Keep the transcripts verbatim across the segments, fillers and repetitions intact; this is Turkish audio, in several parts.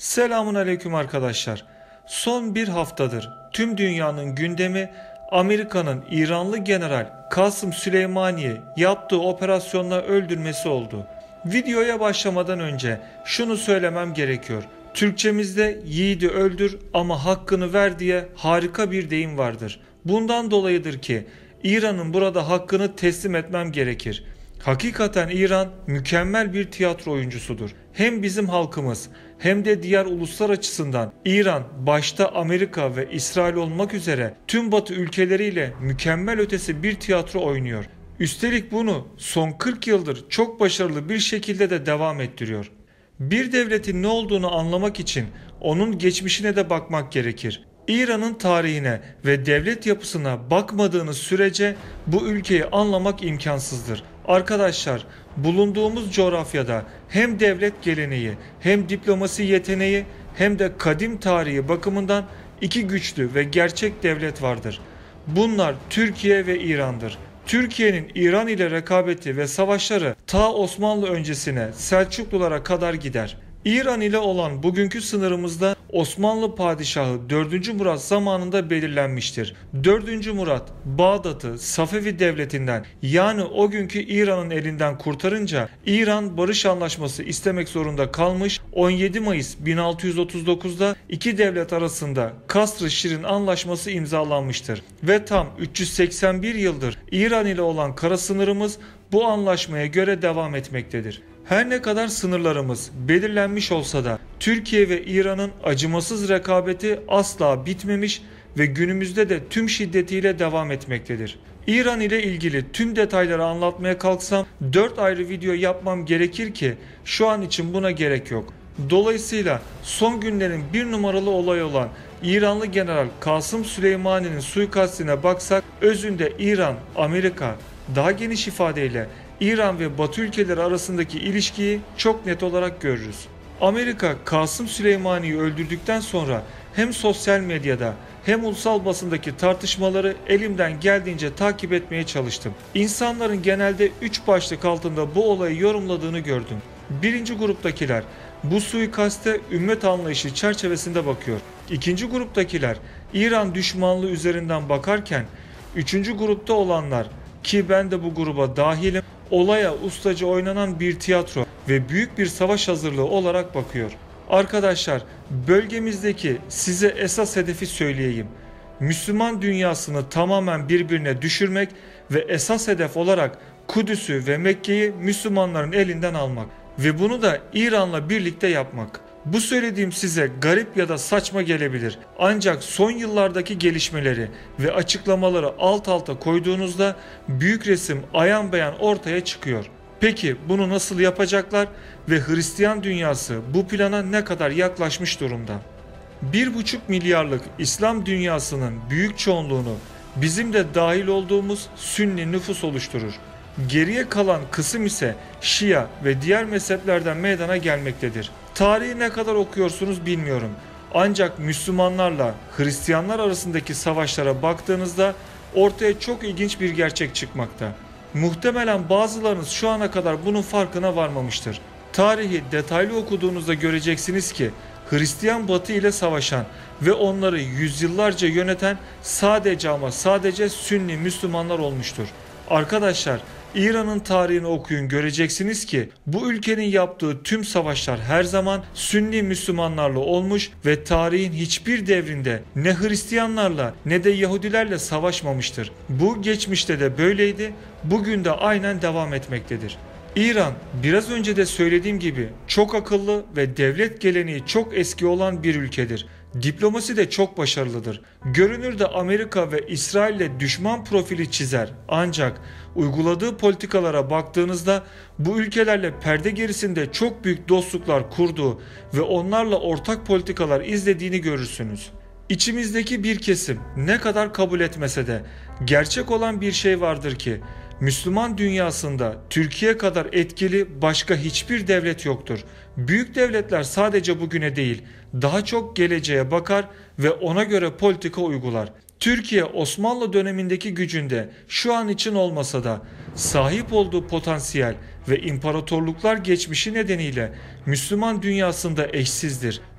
Selamun aleyküm arkadaşlar. Son bir haftadır tüm dünyanın gündemi Amerika'nın İranlı General Kasım Süleymani'yi yaptığı operasyonla öldürmesi oldu. Videoya başlamadan önce şunu söylemem gerekiyor. Türkçemizde yiğidi öldür ama hakkını ver diye harika bir deyim vardır. Bundan dolayıdır ki İran'ın burada hakkını teslim etmem gerekir. Hakikaten İran mükemmel bir tiyatro oyuncusudur. Hem bizim halkımız hem de diğer uluslar açısından İran başta Amerika ve İsrail olmak üzere tüm Batı ülkeleriyle mükemmel ötesi bir tiyatro oynuyor. Üstelik bunu son kırk yıldır çok başarılı bir şekilde de devam ettiriyor. Bir devletin ne olduğunu anlamak için onun geçmişine de bakmak gerekir. İran'ın tarihine ve devlet yapısına bakmadığınız sürece bu ülkeyi anlamak imkansızdır. Arkadaşlar, bulunduğumuz coğrafyada hem devlet geleneği, hem diplomasi yeteneği, hem de kadim tarihi bakımından iki güçlü ve gerçek devlet vardır. Bunlar Türkiye ve İran'dır. Türkiye'nin İran ile rekabeti ve savaşları ta Osmanlı öncesine Selçuklulara kadar gider. İran ile olan bugünkü sınırımızda Osmanlı Padişahı dördüncü Murat zamanında belirlenmiştir. dördüncü Murat Bağdat'ı Safevi Devleti'nden yani o günkü İran'ın elinden kurtarınca İran barış anlaşması istemek zorunda kalmış. on yedi Mayıs bin altı yüz otuz dokuz'da iki devlet arasında Kasr-ı Şirin Anlaşması imzalanmıştır. Ve tam üç yüz seksen bir yıldır İran ile olan kara sınırımız bu anlaşmaya göre devam etmektedir. Her ne kadar sınırlarımız belirlenmiş olsa da Türkiye ve İran'ın acımasız rekabeti asla bitmemiş ve günümüzde de tüm şiddetiyle devam etmektedir. İran ile ilgili tüm detayları anlatmaya kalksam dört ayrı video yapmam gerekir ki şu an için buna gerek yok. Dolayısıyla son günlerin bir numaralı olay olan İranlı General Kasım Süleymani'nin suikastine baksak özünde İran, Amerika, daha geniş ifadeyle İran ve Batı ülkeleri arasındaki ilişkiyi çok net olarak görürüz. Amerika Kasım Süleymani'yi öldürdükten sonra hem sosyal medyada hem ulusal basındaki tartışmaları elimden geldiğince takip etmeye çalıştım. İnsanların genelde üç başlık altında bu olayı yorumladığını gördüm. Birinci gruptakiler bu suikaste ümmet anlayışı çerçevesinde bakıyor. İkinci gruptakiler İran düşmanlığı üzerinden bakarken üçüncü grupta olanlar ki ben de bu gruba dahilim, olaya ustaca oynanan bir tiyatro ve büyük bir savaş hazırlığı olarak bakıyor. Arkadaşlar, bölgemizdeki size esas hedefi söyleyeyim. Müslüman dünyasını tamamen birbirine düşürmek ve esas hedef olarak Kudüs'ü ve Mekke'yi Müslümanların elinden almak ve bunu da İran'la birlikte yapmak. Bu söylediğim size garip ya da saçma gelebilir. Ancak son yıllardaki gelişmeleri ve açıklamaları alt alta koyduğunuzda büyük resim ayan beyan ortaya çıkıyor. Peki bunu nasıl yapacaklar ve Hristiyan dünyası bu plana ne kadar yaklaşmış durumda? Bir buçuk milyarlık İslam dünyasının büyük çoğunluğunu bizim de dahil olduğumuz Sünni nüfus oluşturur. Geriye kalan kısım ise Şia ve diğer mezheplerden meydana gelmektedir. Tarihi ne kadar okuyorsunuz bilmiyorum. Ancak Müslümanlarla Hristiyanlar arasındaki savaşlara baktığınızda ortaya çok ilginç bir gerçek çıkmakta. Muhtemelen bazılarınız şu ana kadar bunun farkına varmamıştır. Tarihi detaylı okuduğunuzda göreceksiniz ki Hristiyan Batı ile savaşan ve onları yüzyıllarca yöneten sadece ama sadece Sünni Müslümanlar olmuştur. Arkadaşlar, İran'ın tarihini okuyun, göreceksiniz ki bu ülkenin yaptığı tüm savaşlar her zaman Sünni Müslümanlarla olmuş ve tarihin hiçbir devrinde ne Hristiyanlarla ne de Yahudilerle savaşmamıştır. Bu geçmişte de böyleydi, bugün de aynen devam etmektedir. İran, biraz önce de söylediğim gibi çok akıllı ve devlet geleneği çok eski olan bir ülkedir. Diplomasi de çok başarılıdır. Görünürde Amerika ve İsrail'le düşman profili çizer. Ancak uyguladığı politikalara baktığınızda bu ülkelerle perde gerisinde çok büyük dostluklar kurduğu ve onlarla ortak politikalar izlediğini görürsünüz. İçimizdeki bir kesim ne kadar kabul etmese de gerçek olan bir şey vardır ki Müslüman dünyasında Türkiye kadar etkili başka hiçbir devlet yoktur. Büyük devletler sadece bugüne değil, daha çok geleceğe bakar ve ona göre politika uygular. Türkiye Osmanlı dönemindeki gücünde şu an için olmasa da sahip olduğu potansiyel ve imparatorluklar geçmişi nedeniyle Müslüman dünyasında eşsizdir.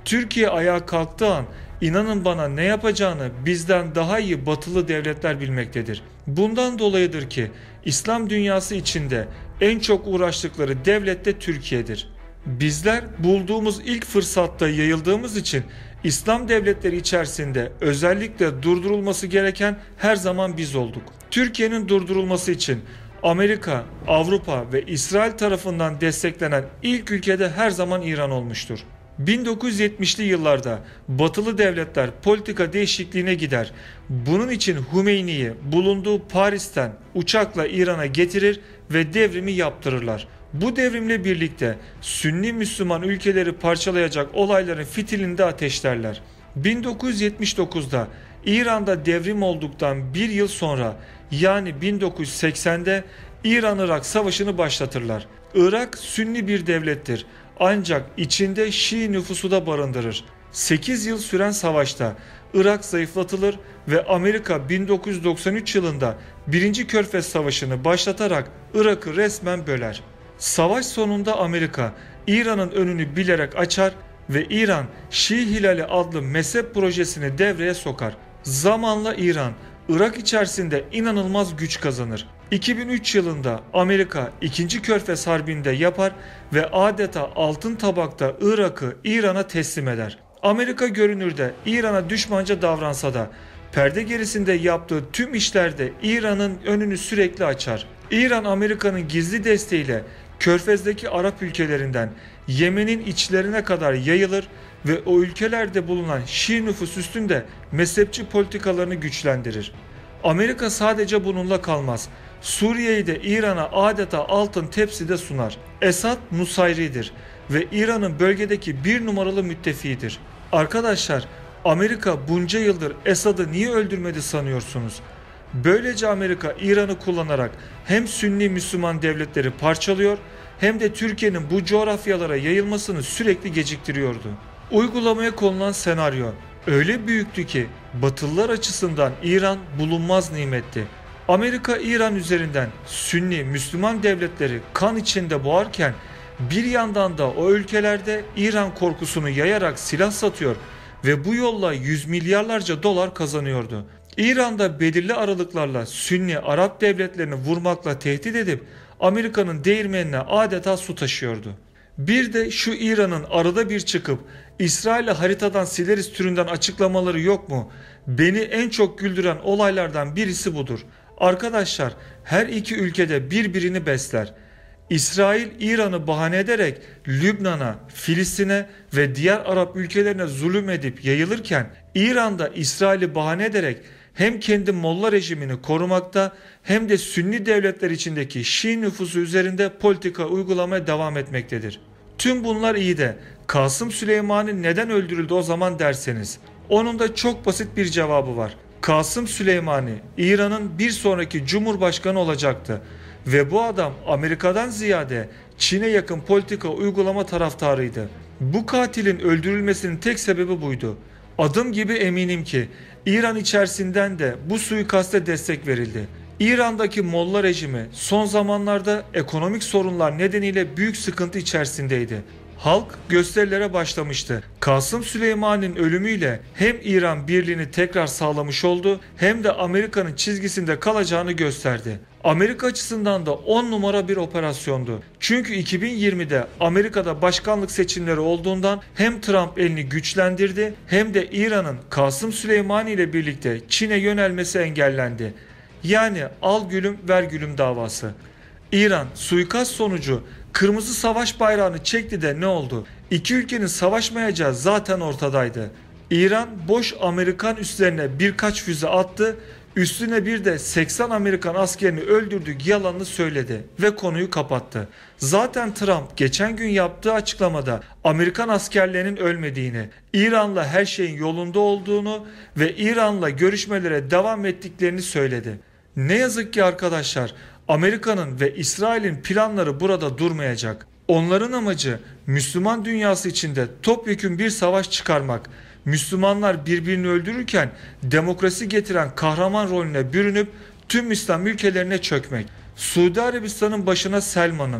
Türkiye ayağa kalktığı an inanın bana ne yapacağını bizden daha iyi batılı devletler bilmektedir. Bundan dolayıdır ki İslam dünyası içinde en çok uğraştıkları devlet de Türkiye'dir. Bizler bulduğumuz ilk fırsatta yayıldığımız için İslam devletleri içerisinde özellikle durdurulması gereken her zaman biz olduk. Türkiye'nin durdurulması için Amerika, Avrupa ve İsrail tarafından desteklenen ilk ülkede her zaman İran olmuştur. bin dokuz yüz yetmişli yıllarda batılı devletler politika değişikliğine gider. Bunun için Hümeyni'yi bulunduğu Paris'ten uçakla İran'a getirir ve devrimi yaptırırlar. Bu devrimle birlikte Sünni Müslüman ülkeleri parçalayacak olayların fitilini de ateşlerler. bin dokuz yüz yetmiş dokuzda İran'da devrim olduktan bir yıl sonra yani bin dokuz yüz seksende İran-Irak savaşını başlatırlar. Irak Sünni bir devlettir ancak içinde Şii nüfusu da barındırır. sekiz yıl süren savaşta Irak zayıflatılır ve Amerika bin dokuz yüz doksan üç yılında birinci Körfez Savaşı'nı başlatarak Irak'ı resmen böler. Savaş sonunda Amerika İran'ın önünü bilerek açar ve İran Şii Hilali adlı mezhep projesini devreye sokar. Zamanla İran, Irak içerisinde inanılmaz güç kazanır. iki bin üç yılında Amerika ikinci Körfez Harbi'nde yapar ve adeta altın tabakta Irak'ı İran'a teslim eder. Amerika görünürde İran'a düşmanca davransa da perde gerisinde yaptığı tüm işlerde İran'ın önünü sürekli açar. İran Amerika'nın gizli desteğiyle Körfez'deki Arap ülkelerinden Yemen'in içlerine kadar yayılır ve o ülkelerde bulunan Şii nüfus üstünde mezhepçi politikalarını güçlendirir. Amerika sadece bununla kalmaz. Suriye'yi de İran'a adeta altın tepside sunar. Esad Nusayri'dir ve İran'ın bölgedeki bir numaralı müttefiğidir. Arkadaşlar, Amerika bunca yıldır Esad'ı niye öldürmedi sanıyorsunuz? Böylece Amerika İran'ı kullanarak hem Sünni Müslüman devletleri parçalıyor hem de Türkiye'nin bu coğrafyalara yayılmasını sürekli geciktiriyordu. Uygulamaya konulan senaryo öyle büyüktü ki Batılılar açısından İran bulunmaz nimetti. Amerika İran üzerinden Sünni Müslüman devletleri kan içinde boğarken bir yandan da o ülkelerde İran korkusunu yayarak silah satıyor ve bu yolla yüz milyarlarca dolar kazanıyordu. İran'da belirli aralıklarla Sünni Arap devletlerini vurmakla tehdit edip Amerika'nın değirmenine adeta su taşıyordu. Bir de şu İran'ın arada bir çıkıp İsrail'i haritadan sileriz türünden açıklamaları yok mu? Beni en çok güldüren olaylardan birisi budur. Arkadaşlar, her iki ülkede birbirini besler. İsrail İran'ı bahane ederek Lübnan'a, Filistin'e ve diğer Arap ülkelerine zulüm edip yayılırken İran'da İsrail'i bahane ederek hem kendi Molla rejimini korumakta hem de Sünni devletler içindeki Şii nüfusu üzerinde politika uygulamaya devam etmektedir. Tüm bunlar iyi de Kasım Süleymanî neden öldürüldü o zaman derseniz, onun da çok basit bir cevabı var. Kasım Süleymanî İran'ın bir sonraki cumhurbaşkanı olacaktı ve bu adam Amerika'dan ziyade Çin'e yakın politika uygulama taraftarıydı. Bu katilin öldürülmesinin tek sebebi buydu. Adım gibi eminim ki İran içerisinden de bu suikaste destek verildi. İran'daki Molla rejimi son zamanlarda ekonomik sorunlar nedeniyle büyük sıkıntı içerisindeydi. Halk gösterilere başlamıştı. Kasım Süleyman'ın ölümüyle hem İran birliğini tekrar sağlamış oldu hem de Amerika'nın çizgisinde kalacağını gösterdi. Amerika açısından da on numara bir operasyondu. Çünkü iki bin yirmide Amerika'da başkanlık seçimleri olduğundan hem Trump elini güçlendirdi hem de İran'ın Kasım Süleymanî ile birlikte Çin'e yönelmesi engellendi. Yani al gülüm ver gülüm davası. İran suikast sonucu kırmızı savaş bayrağını çekti de ne oldu? İki ülkenin savaşmayacağı zaten ortadaydı. İran boş Amerikan üslerine birkaç füze attı, üstüne bir de seksen Amerikan askerini öldürdük yalanını söyledi ve konuyu kapattı. Zaten Trump geçen gün yaptığı açıklamada Amerikan askerlerinin ölmediğini, İran'la her şeyin yolunda olduğunu ve İran'la görüşmelere devam ettiklerini söyledi. Ne yazık ki arkadaşlar, Amerika'nın ve İsrail'in planları burada durmayacak. Onların amacı Müslüman dünyası içinde topyekün bir savaş çıkarmak. Müslümanlar birbirini öldürürken demokrasi getiren kahraman rolüne bürünüp tüm İslam ülkelerine çökmek. Suudi Arabistan'ın başına Selman'ın,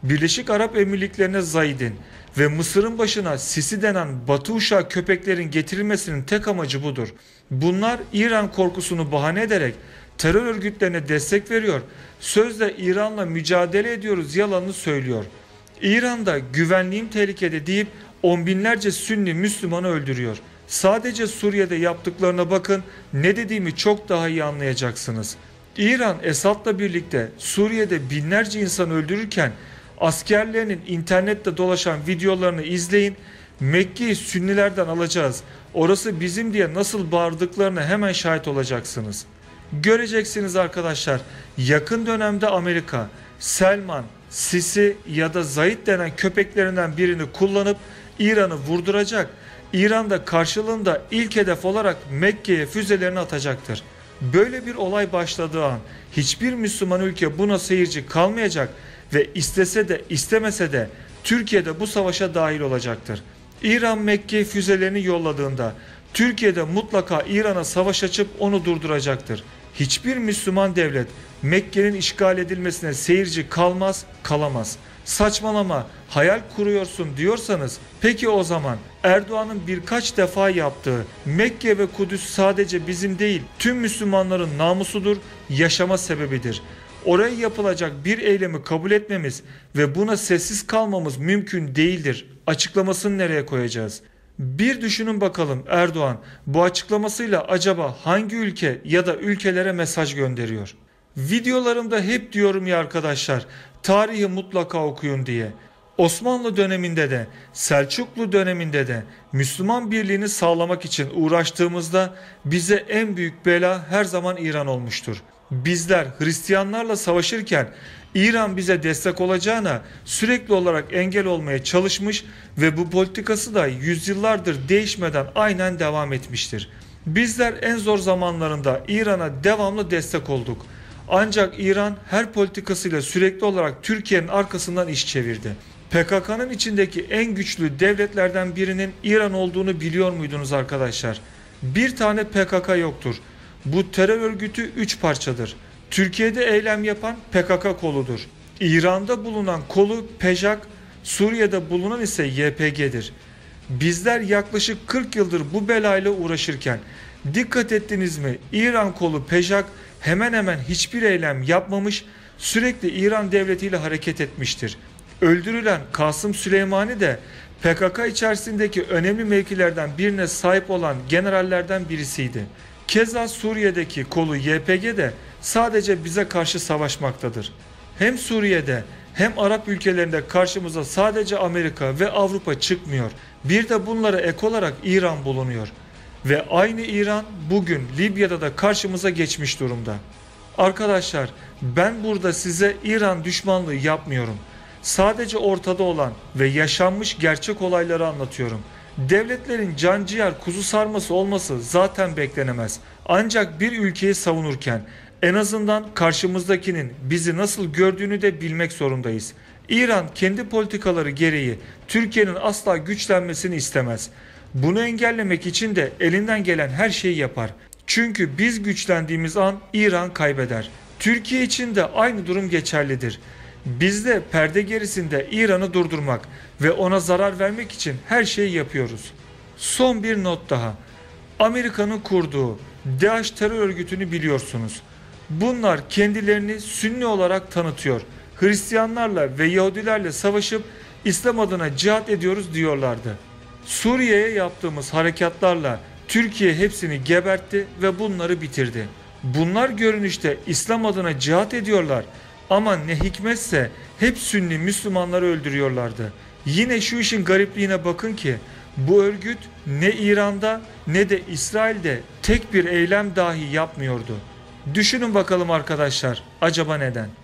Birleşik Arap Emirlikleri'ne Zayid'in ve Mısır'ın başına Sisi denen Batı uşağı köpeklerin getirilmesinin tek amacı budur. Bunlar İran korkusunu bahane ederek terör örgütlerine destek veriyor, sözde İran'la mücadele ediyoruz yalanını söylüyor. İran'da güvenliğim tehlikede deyip on binlerce Sünni Müslümanı öldürüyor. Sadece Suriye'de yaptıklarına bakın, ne dediğimi çok daha iyi anlayacaksınız. İran Esad'la birlikte Suriye'de binlerce insan öldürürken askerlerinin internette dolaşan videolarını izleyin. Mekke'yi Sünnilerden alacağız, orası bizim diye nasıl bağırdıklarına hemen şahit olacaksınız. Göreceksiniz arkadaşlar, yakın dönemde Amerika, Selman, Sisi ya da Zayid denen köpeklerinden birini kullanıp İran'ı vurduracak. İran da karşılığında ilk hedef olarak Mekke'ye füzelerini atacaktır. Böyle bir olay başladığı an hiçbir Müslüman ülke buna seyirci kalmayacak ve istese de istemese de Türkiye'de bu savaşa dahil olacaktır. İran Mekke'ye füzelerini yolladığında Türkiye'de mutlaka İran'a savaş açıp onu durduracaktır. Hiçbir Müslüman devlet Mekke'nin işgal edilmesine seyirci kalmaz, kalamaz. Saçmalama, hayal kuruyorsun diyorsanız peki o zaman Erdoğan'ın birkaç defa yaptığı Mekke ve Kudüs sadece bizim değil tüm Müslümanların namusudur, yaşama sebebidir. Oraya yapılacak bir eylemi kabul etmemiz ve buna sessiz kalmamız mümkün değildir. Açıklamasını nereye koyacağız? Bir düşünün bakalım, Erdoğan bu açıklamasıyla acaba hangi ülke ya da ülkelere mesaj gönderiyor? Videolarımda hep diyorum ya arkadaşlar, tarihi mutlaka okuyun diye. Osmanlı döneminde de Selçuklu döneminde de Müslüman birliğini sağlamak için uğraştığımızda bize en büyük bela her zaman İran olmuştur. Bizler Hristiyanlarla savaşırken İran bize destek olacağına sürekli olarak engel olmaya çalışmış ve bu politikası da yüzyıllardır değişmeden aynen devam etmiştir. Bizler en zor zamanlarında İran'a devamlı destek olduk. Ancak İran her politikasıyla sürekli olarak Türkiye'nin arkasından iş çevirdi. P K K'nın içindeki en güçlü devletlerden birinin İran olduğunu biliyor muydunuz arkadaşlar? Bir tane P K K yoktur. Bu terör örgütü üç parçadır. Türkiye'de eylem yapan P K K koludur. İran'da bulunan kolu P J A K, Suriye'de bulunan ise Y P G'dir. Bizler yaklaşık kırk yıldır bu belayla uğraşırken dikkat ettiniz mi? İran kolu P J A K hemen hemen hiçbir eylem yapmamış, sürekli İran devletiyle hareket etmiştir. Öldürülen Kasım Süleymani de P K K içerisindeki önemli mevkilerden birine sahip olan generallerden birisiydi. Keza Suriye'deki kolu Y P G de sadece bize karşı savaşmaktadır. Hem Suriye'de hem Arap ülkelerinde karşımıza sadece Amerika ve Avrupa çıkmıyor. Bir de bunlara ek olarak İran bulunuyor. Ve aynı İran bugün Libya'da da karşımıza geçmiş durumda. Arkadaşlar, ben burada size İran düşmanlığı yapmıyorum. Sadece ortada olan ve yaşanmış gerçek olayları anlatıyorum. Devletlerin canciğer kuzu sarması olması zaten beklenemez. Ancak bir ülkeyi savunurken en azından karşımızdakinin bizi nasıl gördüğünü de bilmek zorundayız. İran kendi politikaları gereği Türkiye'nin asla güçlenmesini istemez. Bunu engellemek için de elinden gelen her şeyi yapar. Çünkü biz güçlendiğimiz an İran kaybeder. Türkiye için de aynı durum geçerlidir. Biz de perde gerisinde İran'ı durdurmak ve ona zarar vermek için her şeyi yapıyoruz. Son bir not daha. Amerika'nın kurduğu DAEŞ terör örgütünü biliyorsunuz. Bunlar kendilerini Sünni olarak tanıtıyor. Hristiyanlarla ve Yahudilerle savaşıp İslam adına cihat ediyoruz diyorlardı. Suriye'ye yaptığımız harekatlarla Türkiye hepsini gebertti ve bunları bitirdi. Bunlar görünüşte İslam adına cihat ediyorlar ama ne hikmetse hep Sünni Müslümanları öldürüyorlardı. Yine şu işin garipliğine bakın ki bu örgüt ne İran'da ne de İsrail'de tek bir eylem dahi yapmıyordu. Düşünün bakalım arkadaşlar, acaba neden?